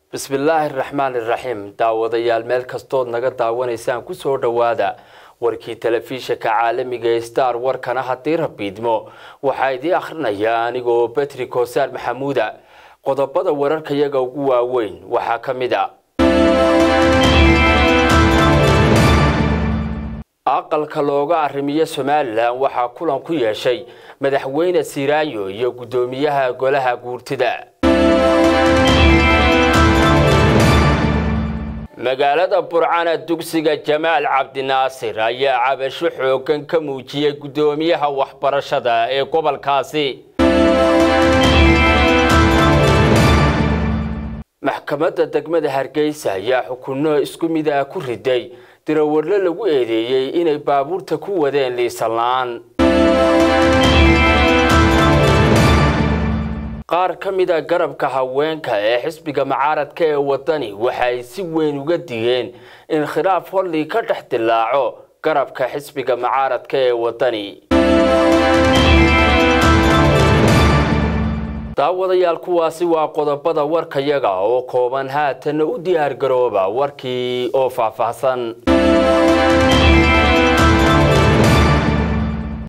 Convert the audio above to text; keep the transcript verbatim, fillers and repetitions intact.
بسم الله الرحمن الرحيم داوديال meel kastood naga daawanaysaan ku soo dhawaada warkii telefishinka caalamiga Star warkana hadii rabidmo waxa idii akhrinaya anigoo Patrick Hosar Maxamuuda qodobada wararka iyaga ugu waaweyn waxa kamid ah aqalka looga arrimiye Soomaaliland waxa kulan ku yeeshay madaxweyne Siraayo iyo gudoomiyaha golaha guurtida magaalada Burcana dugsiga Jamaal Cabdi Naasir ayaa cabasho xoogan ka muujiyay gudoomiyaha waxbarashada ee gobolkaasi maxkamadda degmada Hargeysa ayaa xukunno isku mid ah ku riday dirawarle lagu eedeeyay inay baabuurta ku wadeen liisanlaan qaar kamida garabka haweenka ee xisbiga mucaaradka ee wadani waxay si weyn uga digeen in khilaaf holli ka dhex dilaaco garabka xisbiga mucaaradka ee wadani daawadayaal kuwaasi waa qodobada warka yaga oo kooban haatan u diyaar garooba warkii oo faahfaahsan